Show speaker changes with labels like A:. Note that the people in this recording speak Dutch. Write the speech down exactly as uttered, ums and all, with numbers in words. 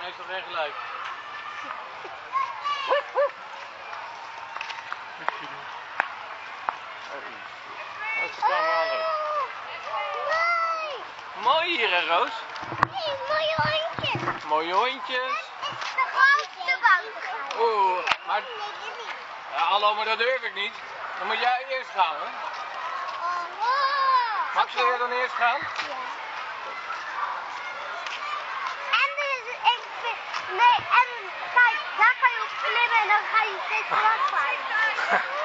A: meestal geen geluid. Oh, ze staan wel aan.
B: Nee!
A: Mooi hier, hè, Roos?
B: Nee, mooie hondjes.
A: Mooie hondjes.
B: Het is de grootste bank.
A: Oeh, maar...
B: Nee, dit niet.
A: Ja, hallo, maar dat durf ik niet. Dan moet jij eerst gaan, hè?
B: Oh, wow.
A: Max, wil jij dan eerst gaan?
B: Ja. En dus, ik vind, nee, en kijk, daar kan je op klimmen en dan ga je steeds vanaf vallen.